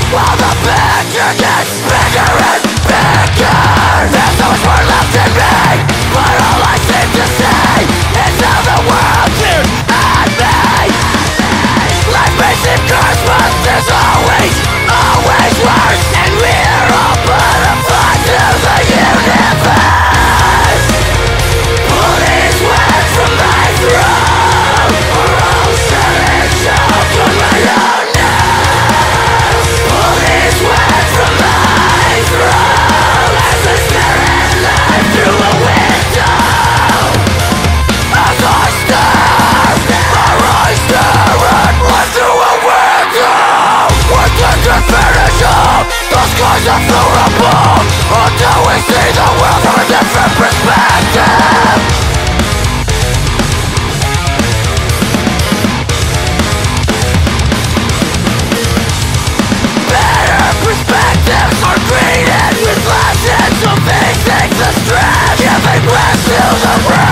while the picture gets bigger and bigger. There's so much more left in me, but all I seem to see is how the world cheers at me. Life may seem cursed, but there's always, always worse, and we're all but a part of the universe. Pulling sweat from my throat, or all selling choke on my own nose. Pulling sweat from my throat as I stare at life through a window. As I stare, our eyes stare at life through a window. We think it's finish up, the skies are fluorable, until we see the world from a different perspective. Better perspectives are created with lessons of facing the stress, giving rest to the brain.